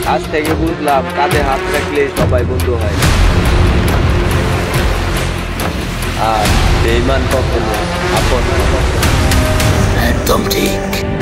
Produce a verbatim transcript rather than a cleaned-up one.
আজ থেকে বুঝলাম কাঁধে হাত রাখলে সবাই বন্ধু হয়, আর বেঈমান কখনো আপন। একদম ঠিক।